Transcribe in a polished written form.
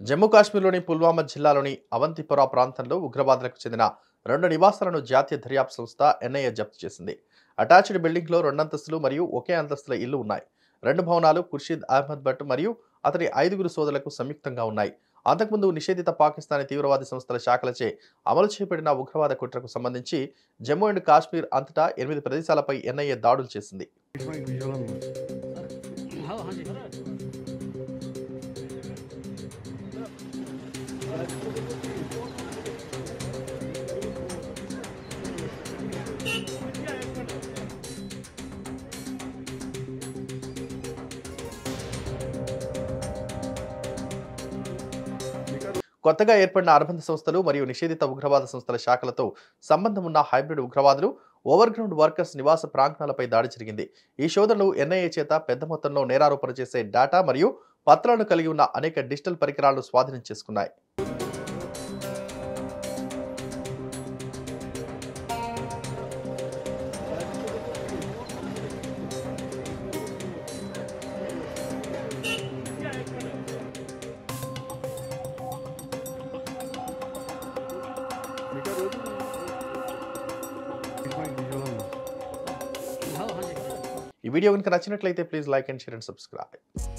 జమ్మూ కాశ్మీర్లోని పుల్వామా జిల్లాలోని అవంతిపురా ప్రాంతంలో ఉగ్రవాదులకు చెందిన 2 నివాసాలను జాతీయ దర్యాప్తు సంస్థ NIA జప్తు చేసింది. అటాచ్డ్ బిల్డింగ్లో 2 అంతస్తులు మరియు ఒకే అంతస్తుల ఇల్లు ఉన్నాయి. 2 భవనాలు ఖుర్షీద్ అహ్మద్ భట్ మరియు అతని 5 సోదరులకు సంయుక్తంగా ఉన్నాయి. అంతకుముందు నిషేధిత పాకిస్తానీ తీవ్రవాద సంస్థల శాఖలచే అమలు చేయబడిన ఉగ్రవాద కుట్రకు సంబంధించి జమ్మూ అండ్ కాశ్మీర్ అంతటా 8 ప్రదేశాలపై NIA దాడులు చేసింది. కొత్తగా ఏర్పడిన అనుబంధ సంస్థలు మరియు నిషేధిత ఉగ్రవాద సంస్థల శాఖలతో సంబంధం ఉన్న హైబ్రిడ్ ఉగ్రవాదులు ఓవర్గ్రౌండ్ వర్కర్స్ నివాస ప్రాంగణాలపై దాడి జరిగింది. ఈ శోధనలు NIA చేత పెద్ద మొత్తంలో నేరారోపణ చేసే డేటా మరియు పత్రాలను కలిగి ఉన్న అనేక డిజిటల్ పరికరాలను స్వాధీనం చేసుకున్నాయి. ఈ వీడియో కనుక నచ్చినట్లయితే please like and share and subscribe.